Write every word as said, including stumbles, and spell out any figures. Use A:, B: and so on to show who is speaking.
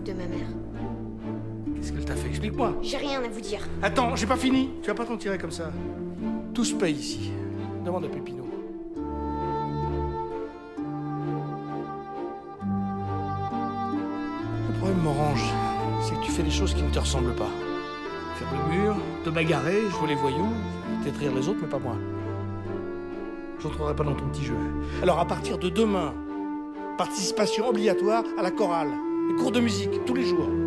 A: de ma mère.
B: Qu'est-ce qu'elle t'a fait? Explique-moi.
A: J'ai rien à vous dire.
B: Attends, j'ai pas fini. Tu vas pas t'en tirer comme ça. Tout se paye ici. Demande à Pépino. Le problème, Morange, c'est que tu fais des choses qui ne te ressemblent pas. Faire le mur, te bagarrer, jouer les voyous, peut-être rire les autres, mais pas moi. J'entrerai pas dans ton petit jeu. Alors à partir de demain, participation obligatoire à la chorale, les cours de musique, tous les jours.